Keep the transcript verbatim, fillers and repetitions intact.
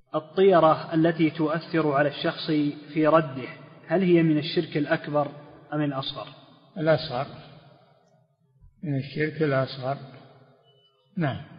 الطيرة التي تؤثر على الشخص في رده هل هي من الشرك الأكبر أم الأصغر؟ الأصغر، من الشرك الأصغر. نعم.